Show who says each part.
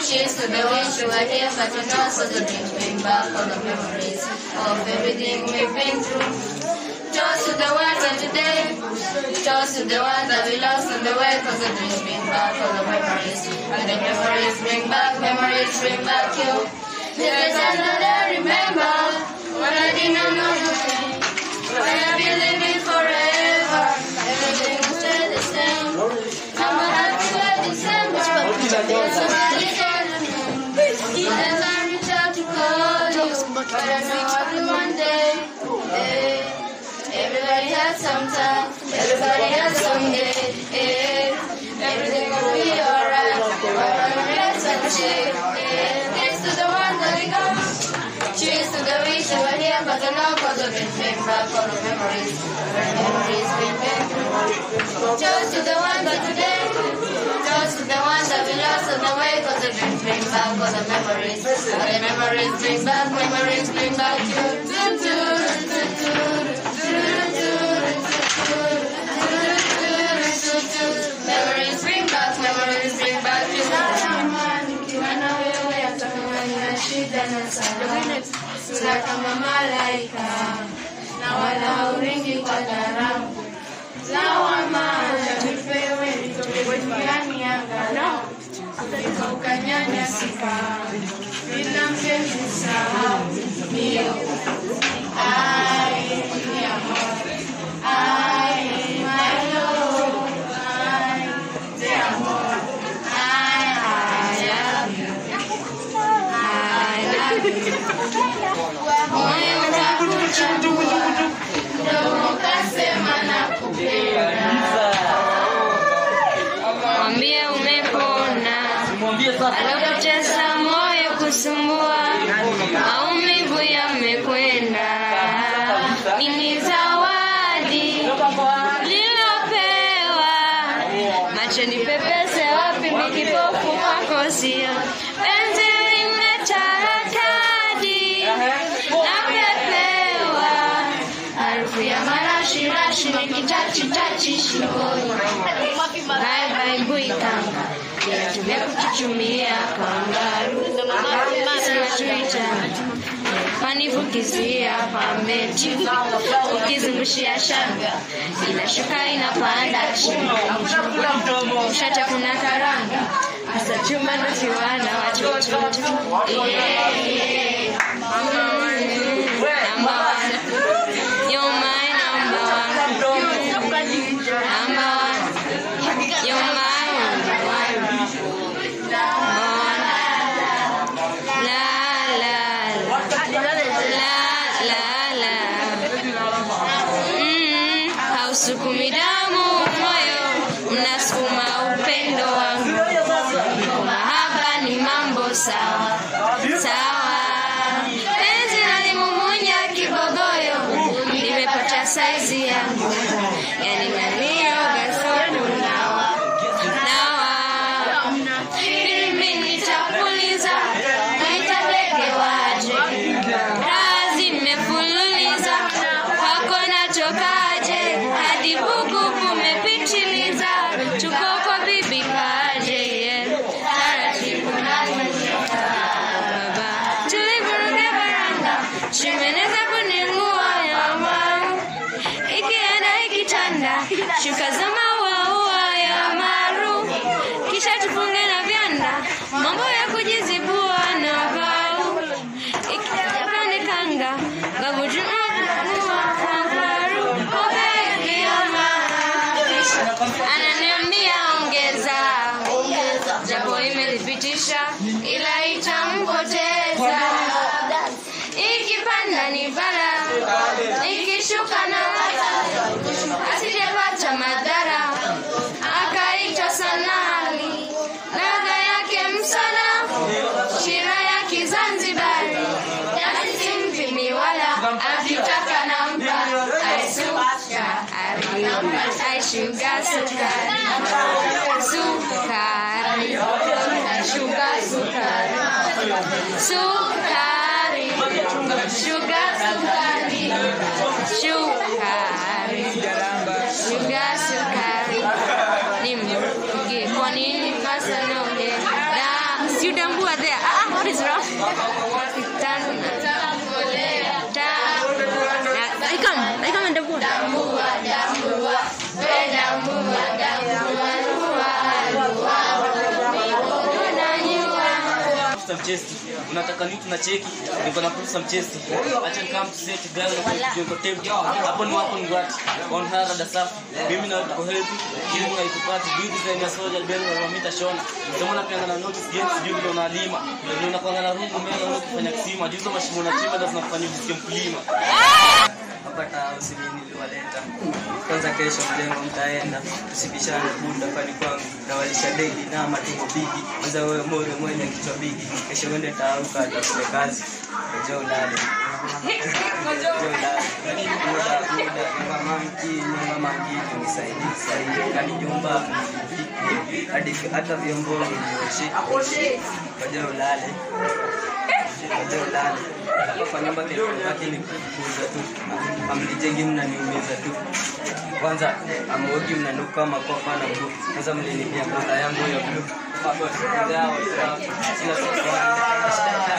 Speaker 1: Cheers to the wish you are here, but you know, so the drinks bring back all the memories of everything we've been through. Toast to the ones of today, toast to the ones that we lost on the way, cause the drinks bring back all the memories, and the memories bring back you. There's another remember, when I did not know the pain, when I be living forever, everything will stay the same. I'm a happy December, there's somebody calling me, and I reach out to call you, but I know I'll be one day. Everybody has some time, everybody has some day, everything will be alright, rest and shake, Cheers to the ones that we got, cheers to the wish you were here, but I know cause of it, bring back all the memories bring back. Toast to the ones that today, toast to the ones that we lost on the way, cause of it, bring back all the memories, and the memories bring back you. Memories bring back you. Sura kama malaika na wala uringi kwa dharau. Lawama tupewe nitoke duniani angalau ukanyanyasika bila mpenzi sahau. Ndio ai mi amor, ai my love, ai te amor, I love you, I love you. Moyo utakuchagua, ndio ukasema nakupenda. Mwambie umepona, alokutesa moyo kusumbua, maumivu yamekwenda. Nini zawadi lilopewa, macho nipepese wapi nikipofu kwako sio. Penzi limetaradadi napepewa, harufu ya marashi nikitachi shingoni. Bye buikanga, tumia kuchuchumia kangaru, sinatuita manivukizia pameti, ukizungushia shanga inashuka inapanda chini. Mshata kuna karanga, hasa chuma na kiwana watoto. Number one, you're my number one, you're my number one. Hausukumi damu moyo, unasukuma upendo wangu. Mahaba ni mambo sawa sawa, penzi nalimumunya kibogoyo, nimepata saizi yangu, yani nanioga sodu nawa mimi nitapuliza, nitapeke waje, razi mmefululiza, kwako natokaje, hadi buku kumepitiliza, tuko kwa bibi kaje, taratibu na baba, tulivuruge baranga, shimeneza kuningua ya maru, ikienda ikitanda, shuka za maua ya maru, kisha tufunge na vyanda, mambo ya kujizibua na vau, ikitapane kanga, babuju ananiambia ongeza, japo imelipitisha ila itampoteza. Ikipanda ni bala, ikishuka na wala, asijapata madhara, akaitwa sanali, ladha yake msala, shira ya Kizanzibari, yasimvimi wala, akitaka nampa, I sugar sukari, ni mke kwa nini kasa nole da si udambua
Speaker 2: some chest. Unataka nini tunacheki? Niko na some chest. Acha come to set girl na tape. Hapo ni wako ngwati. On hara da safi. Mimi na uko happy. Ili unaitupata bidii za ya social bell wa mita shona. Sema unapeana na notice games juu ndio unalima. Ndio unapanga na rungu mbele na kufanya kisima. Juzo mashimo na chimba ndio tunafanya visikie mkulima.
Speaker 3: Hapa taasisi niliwaleta. Kwanza kesho mjengo mtaenda. Usibishane bunda kwani kwangu. Nawalisha daily na matumbo bigi. Kwanza wewe moro mwenye kichwa bigi. Kesho uende tauka atafute kazi. Njoo ndani. Mama mjini nisaidie kani nyumba hadi hata vyombo nioshi ngoja ulale kwa nyumba lakini kuuza tu amlijengi mnaniumiza tu kwanza amogi mnanuka makofa na blue kwanza mlinipia kwanza yangu ya blue hapo ndio sina